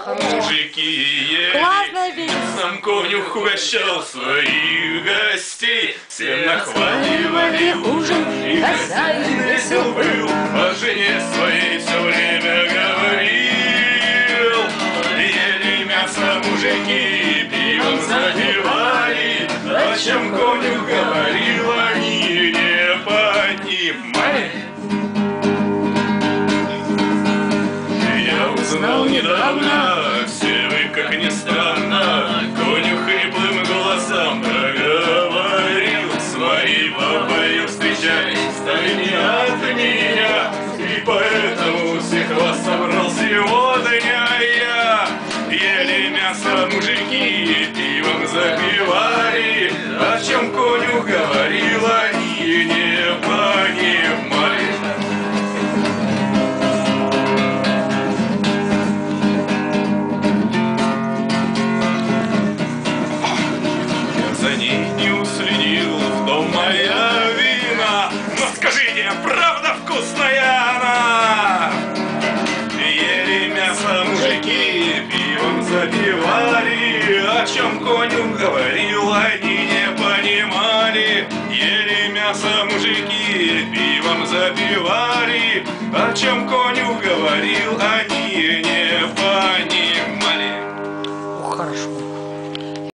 Мужики ели, Классно ведь. сам конюх угощал своих гостей. Всем нахваливали ужин, и хозяин весел был, о жене своей все время говорил. Ели мясо мужики, пивом запивали, о чем конюх говорил, они не понимали. Я узнал недавно, все вы, как ни странно, конюх хриплым голосом проговорил: своей бабою встречались, стали не от меня, и поэтому всех вас собрал сегодня я. Ели мясо мужики, пивом запивали, о чем конюх говорил, они не понимали. За ней не уследил, в том моя вина. Но скажите, правда вкусная она? Ели мясо мужики, пивом запивали, о чем конюх говорил, они не понимали. Ели мясо мужики, пивом запивали, о чем конюх говорил, они не